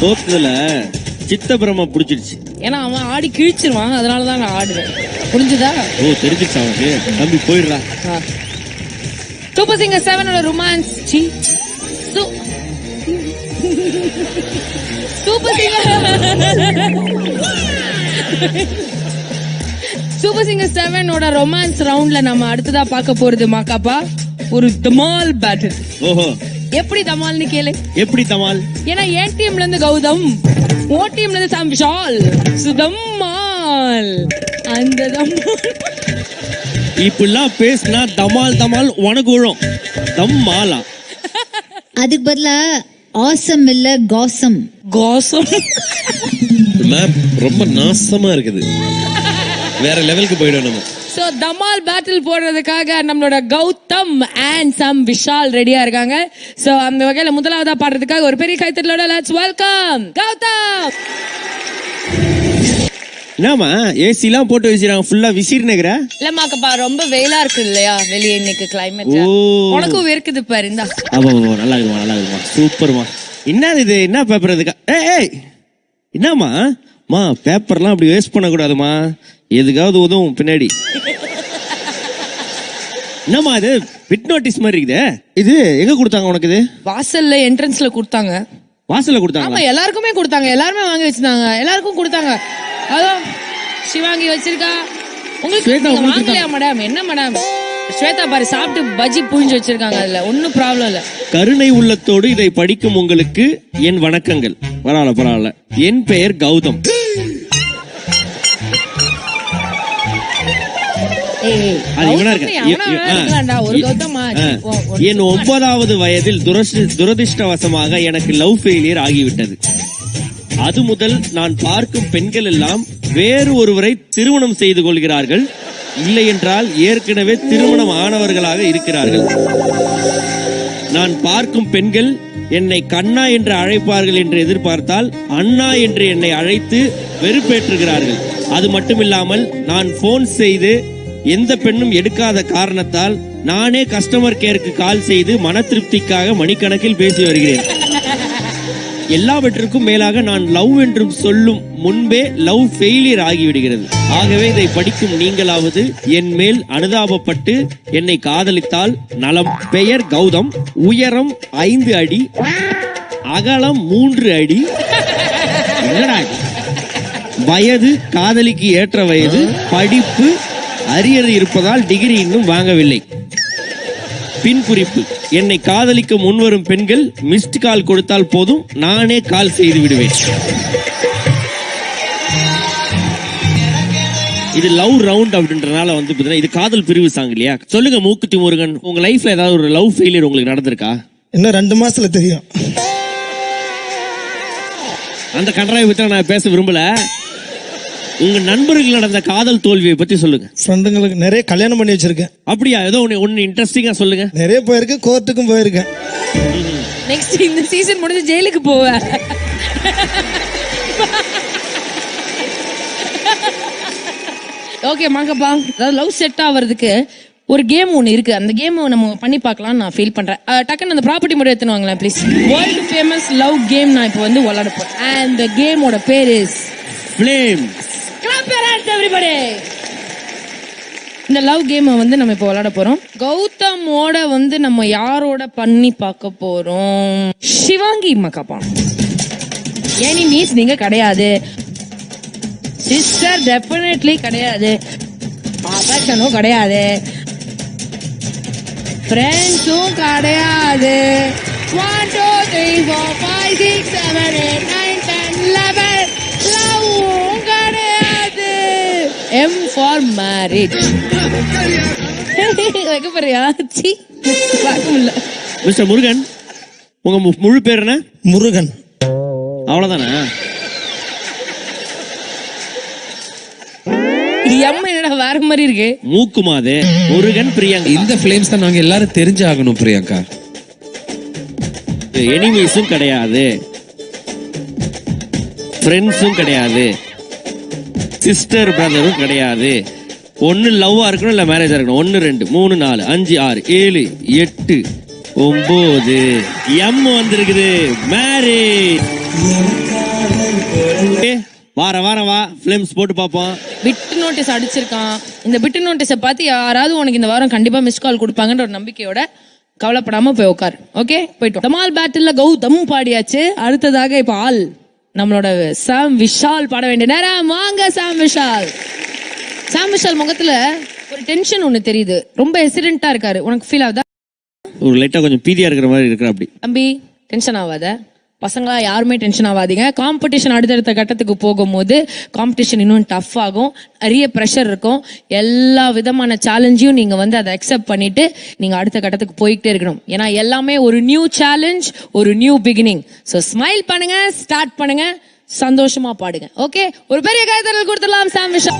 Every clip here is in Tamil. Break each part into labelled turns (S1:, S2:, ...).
S1: தோத்ததுல சித்தபிரம புடிச்சிருச்சு.
S2: ஏன்னா அவன் ஆடி கிழிச்சிருவான், அதனாலதான் நான் ஆடுவேன். புரிஞ்சுதா?
S1: ஓ தெரிஞ்சிருச்சு அவனுக்கு. தம்பி போயிடுறா.
S2: Super singer 7 romance super singer 7 romance ரவுண்ட்ல நம்ம அடுத்ததா பார்க்க போறது மாக்காப்பா ஒரு தமால் பேட்டில்.
S1: ஓஹோ,
S2: எப்படி தமால்னு கேளு.
S1: எப்படி தமால்?
S2: ஏன்னா என் டீம்ல இருந்து கௌதம், ஓ டீம்ல இருந்து சாம் விஷால், சுதம்மால். அந்த
S1: இப்படிலாம் பேசினா தமால் தமால் உனக்கு விழும். தம்மாலா
S3: அதுக்கு பதிலா ஆசம் இல்ல காசம்.
S2: காசம்
S4: மேம் ரொம்ப நாசமா இருக்குது. வேற லெவலுக்கு போயிடும் நம்ம.
S2: சோ தமால் பேட்டில் போடுறதுக்காக நம்மளோட கௌதம் அண்ட் சம் விஷால் ரெடியா இருக்காங்க. சோ அந்த வகையில முதலாவதா பாடுறதுக்காக ஒரு பெரிய கைத்தட்டலோட லெட்ஸ் வெல்கம் கௌதம்.
S1: என்னமா ஏசி எல்லாம் போட்டு வச்சிருக்காங்க, ஃபுல்லா விசிறினேங்கற?
S2: இல்லமாக்கப்பா ரொம்ப வெயிலா இருக்கு இல்லையா வெளியே இன்னைக்கு கிளைமேட். உனக்கும் வேர்க்குது பாரு. இந்தா
S1: நல்லா இருக்குமா, நல்லா இருக்குமா, சூப்பர்மா. என்னது இது? என்ன பேப்பர் இதுக்கா? ஏய் என்னம்மா மா, பேப்பர்லாம் அப்படி வேஸ்ட் பண்ண கூடாதுமா, எதுக்காவது உதவும் பின்னாடி. என்னம்மா இது பிட் நோட்டீஸ் மாதிரி இருக்குதே, இது எங்க கொடுத்தாங்க உனக்கு? இது
S2: வாசல்ல என்ட்ரன்ஸ்ல கொடுத்தாங்க.
S1: வாசல்ல கொடுத்தாங்க?
S2: ஆமா எல்லாருக்குமே கொடுத்தாங்க, எல்லாருமே வாங்கி வச்சிருந்தாங்க, எல்லாருக்கும் கொடுத்தாங்க. அதோ சிவாங்கி வச்சிருக்கா. உங்களுக்கு வாங்கலையா மேடம்? என்ன மேடம் ஸ்வேதா பாரு சாப்பிட்டு பஜ்ஜி புழிஞ்சு வச்சிருக்காங்க, அதுல ஒன்னும் ப்ராப்ளம் இல்ல.
S1: கருணை உள்ளத்தோடு இதை படிக்கும் உங்களுக்கு என் வணக்கங்கள். பரவாயில்ல பரவாயில்ல. என் பெயர் கௌதம். என் 9வது வயதில் துரதிர்ஷ்டவசமாக எனக்கு லவ் ஃபெயிலியர் ஆகிவிட்டது. அது முதல் நான் பார்க்கும் பெண்கள் எல்லாம் வேறு ஒருவரை திருமணம் செய்து கொள்கிறார்கள், இல்லை என்றால் ஏற்கனவே திருமணம் ஆனவர்களாக இருக்கிறார்கள். நான் பார்க்கும் பெண்கள் என்னை கண்ணா என்று அழைப்பார்கள் என்று எதிர்பார்த்தால் அண்ணா என்று என்னை அழைத்து வெறுப்பேற்றுகிறார்கள். அது மட்டுமில்லாமல் நான் போன் செய்து எந்த பெண்ணும் எடுக்காத காரணத்தால் நானே கஸ்டமர் கேருக்கு கால் செய்து மன திருப்திக்காக மணிக்கணக்கில் பேசி வருகிறேன். எல்லாவற்றிற்கும் மேலாக நான் லவ் என்றும் சொல்லும் முன்பே லவ் ஃபெயிலியர் ஆகிவிடுகிறது. ஆகவே இதை படிக்கும் நீங்களாவது என் மேல் அனுதாபப்பட்டு என்னை காதலித்தால் நலம். பெயர் கௌதம், உயரம் 5 அடி, அகலம் 3 அடி. வயது காதலிக்கு ஏற்ற வயது, படிப்பு அரியர் இருப்பதால் டிகிரி இன்னும் வாங்கவில்லை. பின் குறிப்பு: என்னை காதலிக்க முன்வரும் பெண்கள் மிஸ்ட் கால் கொடுத்தால் போதும், நானே கால் செய்து விடுவேன். இது லவ் ரவுண்ட் அப்படின்றனால வந்து இது காதல் பிரிவு சாங் இல்லையா? சொல்லுங்க மூக்குத்தி முருகன், உங்க லைஃப்ல ஏதாவது ஒரு லவ் ஃபெயிலியர் உங்களுக்கு நடந்திருக்கா?
S5: இன்னும் 2 மாசத்துல தெரியும்.
S1: அந்த கன்றாவை பத்தி நான் பேச விரும்பல. உங்க நண்பர்கள் நடந்த காதல் தோல்வியை பத்தி சொல்லுங்க.
S5: ஃப்ரெண்டுங்களுக்கு நிறைய கல்யாணம் பண்ணி வச்சிருக்கேன்.
S1: அப்படியா? ஏதோ ஒன்னு இன்ட்ரெஸ்டிங்கா சொல்லுங்க.
S5: நிறைய போயிருக்கு, கோர்ட்டுக்கும் போயிருக்கேன்.
S2: நெக்ஸ்ட் இந்த சீசன் முடிஞ்சு ஜெயிலுக்கு போவேன். ஓகே மாங்கப்பா, அதாவது லவ் செட் ஆகிறதுக்கு ஒரு கேம் ஒன்று இருக்கு. அந்த கேம் நம்ம பண்ணி பார்க்கலாம் நான் ஃபீல் பண்றேன். டக்குன்னு அந்த ப்ராப்பர்ட்டி மட்டும் எடுத்துன்னு வாங்களேன் please. World famous love game நான் இப்போ வந்து விளையாட போறேன். அண்ட் தி கேமோட பேர் is
S1: flame.
S2: Clap your hands everybody. இந்த லவ் கேம் வந்து நம்ம இப்போ விளையாட போறோம். கௌதமோட வந்து நம்ம யாரோட பண்ணி பார்க்க போறோம்? சிவாங்கி மக்காப்பா. எனிமீஸ் நீங்க கிடையாது, சிஸ்டர் டெஃபினெட்லி கிடையாது, அஃபெக்ஷனும் கிடையாது, ஃப்ரெண்ட்ஸும் கிடையாது. 1 2 3 4 5 6 7 8 9 10 11 லவ்வும் கிடையாது. M for marriage. வைக்க போறியா? சி பார்க்க முடியல.
S1: மிஸ்டர் முருகன், உங்க முழு பேர் என்ன?
S5: முருகன்.
S1: அவ்வளவுதானா?
S2: எம் என்னடா வேற மாதிரி இருக்கு?
S1: மூக்குமாதே. முருகன் பிரியங்கா.
S4: இந்த ஃப்ளேம்ஸ் தான் நாங்க எல்லாரும் தெரிஞ்சாகணும் பிரியங்கா.
S1: எனிமீஸும் கிடையாது, ஃப்ரெண்ட்ஸும் கிடையாது, சிஸ்டர் பிரதரும் கிடையாது. ஒன்னு லவ்வா இருக்கணும் இல்ல மேரேஜா இருக்கணும். 1 2 3 4 5 6 7 8 9 எம் வந்திருக்குது. மேரேஜ். வார வாரம் வா ஃபிலிம்ஸ் போட்டு பார்ப்போம்.
S2: பிட் நோட்டீஸ் அடிச்சிருக்கான். இந்த பிட் நோட்டீஸை பார்த்து யாராவது உனக்கு இந்த வாரம் கண்டிப்பா மிஸ் கால் கொடுப்பாங்கன்ற ஒரு நம்பிக்கையோட கவலைப்படாம போய் உட்காரு. ஓகே, போயிட்டோம். தமால் பேட்டில்ல கௌதம் பாடியாச்சு. அடுத்ததாக இப்ப ஆள் நம்மளோட சாம் விஷால் பாட வேண்டிய நேரம். வாங்க சாம் விஷால். சாம் விஷால் முகத்துல ஒரு டென்ஷன் ஒண்ணு தெரியுது. ரொம்ப ஹெசிடென்ட்டா இருக்காரு. உனக்கு ஃபீல் ஆகுதா?
S1: ஒரு லைட்டா கொஞ்சம் பீதியா இருக்கிற மாதிரி இருக்கிற. அப்படி
S2: தம்பி டென்ஷன் ஆகாத. பசங்களா யாருமே டென்ஷன் ஆகாதீங்க. காம்படிஷன் அடுத்தடுத்த கட்டத்துக்கு போகும்போது காம்படிஷன் இன்னும் டஃப் ஆகும். நிறைய ப்ரெஷர் இருக்கும். எல்லா விதமான சேலஞ்சையும் நீங்க வந்து அதை அக்செப்ட் பண்ணிட்டு நீங்க அடுத்த கட்டத்துக்கு போயிட்டே இருக்கணும். ஏன்னா எல்லாமே ஒரு நியூ சேலஞ்ச், ஒரு நியூ பிகினிங். ஸோ ஸ்மைல் பண்ணுங்க, ஸ்டார்ட் பண்ணுங்க, சந்தோஷமா பாடுங்க. ஓகே, ஒரு பெரிய கைதறல் கொடுத்துடலாம் சாம் விஷால்.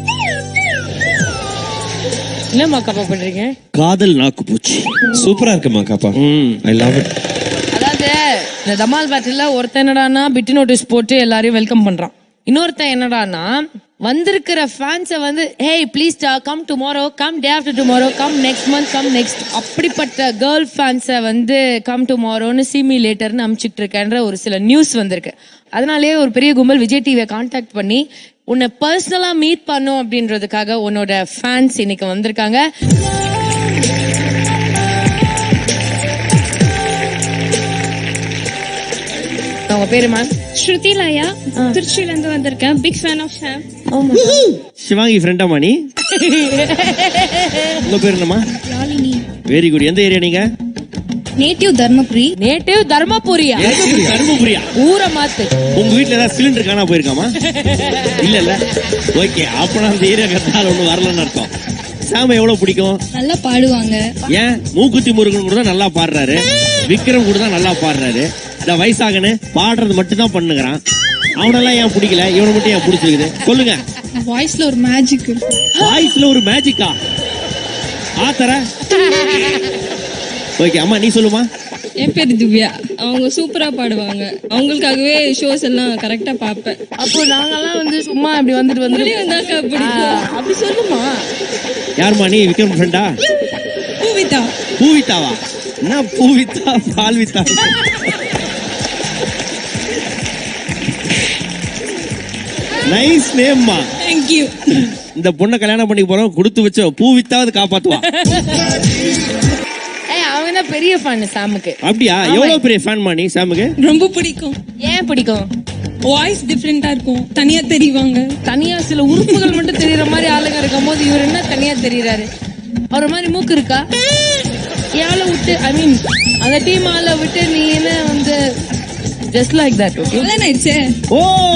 S2: என்னம்மா காப்பா பண்றீங்க?
S1: காதல் நாக்கு பூச்சி.
S4: சூப்பரா இருக்குமா காப்பா. I love it.
S2: அதாவது இந்த தமால் பேட்டில் ஒருத்தன் என்னடானா பிட் நோட்டீஸ் போட்டு எல்லாரையும் வெல்கம் பண்றான். இன்னொருத்தன் என்னடானா வந்திருக்கிற ஃபேன்ஸை வந்து hey please come tomorrow, come day after tomorrow, come next month, come next, அப்படிப்பட்ட கேர்ள் ஃபேன்ஸை வந்து கம் டுமாரோன்னு சிமி லேட்டர்னு அனுப்பிச்சிட்டு இருக்கேன்ற ஒரு சில நியூஸ் வந்திருக்கு. அதனாலேயே ஒரு பெரிய கும்பல் விஜய் டிவியை கான்டாக்ட் பண்ணி உன்னை பர்சனலா மீட் பண்ணும் அப்படின்றதுக்காக உன்னோட ஃபேன்ஸ் இன்னைக்கு வந்திருக்காங்க. உங்க பேரு மேம்?
S6: ஸ்ருதி லாயா, திருச்சியில இருந்து வந்திருக்கேன். Big fan of Sam.
S1: Sivaangi ஃப்ரெண்டாமா நீ? உங்க பேர் என்னமா?
S6: யாழினி.
S1: Very good. எந்த ஏரியா நீங்க?
S6: நேட்டிவ் தர்மபுரி.
S2: நேட்டிவ் தர்மபுரியா?
S1: தர்மபுரியா?
S2: ஊரை மாத்து.
S1: உங்க வீட்டுல ஏதாவது சிலிண்டர் காணா போயிருக்காமா? இல்ல. ஓகே, அப்ப அந்த ஏரியா கத்தால ஒண்ணு வரலன்னு அர்த்தம். சாம எவ்வளவு பிடிக்கும்?
S6: நல்லா பாடுவாங்க.
S1: ஏன் மூக்குத்தி முருகன் கூட தான் நல்லா பாடுறாரு, விக்ரம் கூட தான் நல்லா பாடுறாரு. இந்த வயசாகனு பாடுறது மட்டும் தான் பண்ணுகிறான். அவனெல்லாம் ஏன் பிடிக்கல, இவனை மட்டும் ஏன் பிடிச்சிருக்குது சொல்லுங்க.
S6: வாய்ஸ்ல ஒரு மேஜிக்.
S1: வாய்ஸ்ல ஒரு மேஜிக்கா? ஆத்தர. ஓகே அம்மா நீ சொல்லுமா.
S6: என் பேரு திவ்யா. அவங்க சூப்பரா பாடுவாங்க. அவங்களுக்காகவே ஷோஸ் எல்லாம் கரெக்டா பாப்பேன்.
S2: அப்போ நாங்கெல்லாம் வந்து சும்மா அப்படி வந்துட்டு
S6: வந்தாக்கா பிடிக்கும்.
S2: அப்படி சொல்லுமா.
S1: யாருமா நீ? விக்ரம் ஃப்ரெண்டா?
S6: பூவிதா.
S1: பூவிதாவா? என்ன பூவிதா பால்விதா? நைஸ் நேம்மா.
S6: Thank you.
S1: இந்த பொண்ணை கல்யாணம் பண்ணி போறோம், கொடுத்து வச்ச பூவித்தாவது காப்பாத்துவா.
S2: அவங்க பெரிய ஃபேன் சாமுக்கு.
S1: அப்படியா? எவ்வளவு பெரிய ஃபேன் மா நீ சாமுக்கு?
S6: ரொம்ப பிடிக்கும்.
S2: ஏன் பிடிக்கும்?
S6: வாய்ஸ் டிஃபரெண்டா இருக்கும். தனியா தெரிவாங்க.
S2: தனியா சில உறுப்புகள் மட்டும் தெரியற மாதிரி ஆளுங்க இருக்கும் போது இவர் என்ன தனியா தெரியறாரு? அவர மாதிரி மூக்கு இருக்கா? யால விட்டு ஐ மீன் அந்த டீம் ஆள விட்டு நீ என்ன வந்து just like that. ஓகே.
S1: ஓ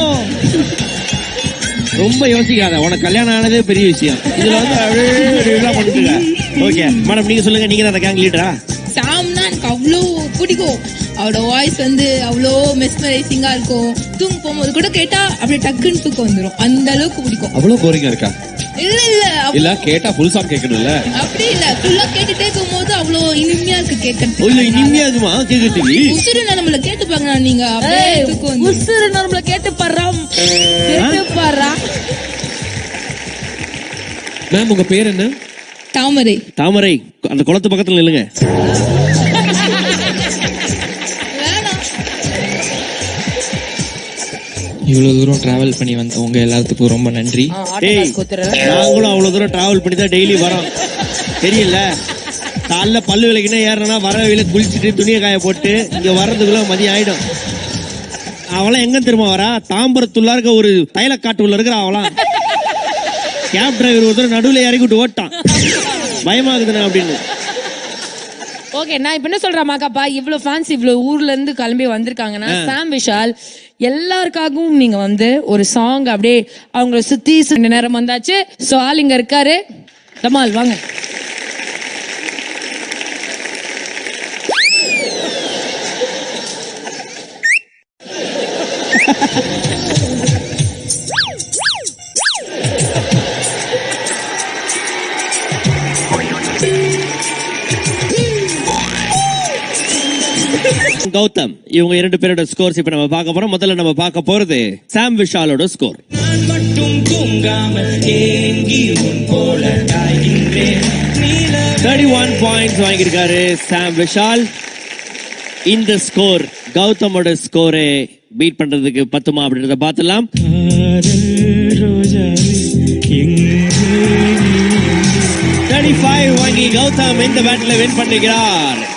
S1: ரொம்ப யோசிக்காத, உனக்கு கல்யாணம் ஆனதே பெரிய விஷயம். இதுல வந்து அப்படியே பண்ணிட்டு. ஓகே மேடம் நீங்க சொல்லுங்க, நீங்க தான் அந்த கேங் லீடரா?
S7: சாம்னா எனக்கு அவ்வளோ பிடிக்கும். அவரோட வாய்ஸ் வந்து அவ்வளோ மெஸ்மரைசிங்கா இருக்கும். தூங்க போகும்போது கூட கேட்டா அப்படியே டக்குன்னு தூக்கம் வந்துடும். அந்த அளவுக்கு பிடிக்கும்.
S4: அவ்வளவு போரிங்கா இருக்கா?
S7: இல்ல
S4: கேட்டா ஃபுல் சாங் கேட்கணும்ல.
S7: அப்படி இல்ல, ஃபுல்லா கேட்டுட்டே இருக்கும்போது அவ்வளோ இனிமையா இருக்கு கேட்கறது.
S1: இனிமையா இருக்குமா கேட்கறதுக்கு?
S7: உசுருல நம்மள கேட்டு பாங்க நீங்க. அப்படியே தூக்கம் வந்து
S2: உசுரு நம்மள கேட்டு பர்றாம்.
S4: மேம் உங்க பேர் என்ன?
S7: தாமரை.
S1: தாமரை, அந்த குளத்து பக்கத்துல நில்லுங்க.
S8: இவ்வளவு தூரம் டிராவல் பண்ணி வந்த உங்க எல்லாத்துக்கும் ரொம்ப நன்றி.
S1: நாங்களும் அவ்வளவு தூரம் டிராவல் பண்ணி தான் டெய்லி வரோம். தெரியல, காலைல பல்லு விளக்கினா ஏறனா வர வழியில குளிச்சுட்டு துணியை காய போட்டு இங்க வர்றதுக்குள்ள மதியம் ஆயிடும். அவளாம் எங்க திரும்ப வரா? தாம்பரத்துள்ள இருக்க ஒரு தைலக்காட்டுள்ள இருக்கிற அவளாம். கேப் டிரைவர் ஒருத்தர் நடுவுல இறக்கிட்டு ஓட்டான், பயமாகுதுண்ணா அப்படின்னு.
S2: ஓகே, நான் இப்ப என்ன சொல்றேன் மாக்காப்பா, இவ்வளவு ஃபேன்ஸ் இவ்வளவு ஊர்ல இருந்து கிளம்பி வந்திருக்காங்கன்னா சாம் விஷால் எல்லாருக்காகவும் நீங்க வந்து ஒரு சாங் அப்படியே அவங்கள சுத்தி நேரம் வந்தாச்சு. சோ ஆள் இங்க இருக்காரு. தமால் வாங்க.
S1: கௌதம், இவங்க இரண்டு பேரோட ஸ்கோர்ஸ் இப்ப நம்ம பார்க்க போறோம். முதல்ல நம்ம பார்க்க போறது சாம் விஷாலோட ஸ்கோர். 31 பாயிண்ட்ஸ் வாங்கியிருக்காரு சாம் விஷால். இந்த ஸ்கோர் கௌதமோட ஸ்கோரே பீட் பண்றதுக்கு பத்துமா அப்படின்றத பார்த்துலாம். 35 வாங்கி கௌதம் இந்த பேட்டில் வின் பண்ணுகிறார்.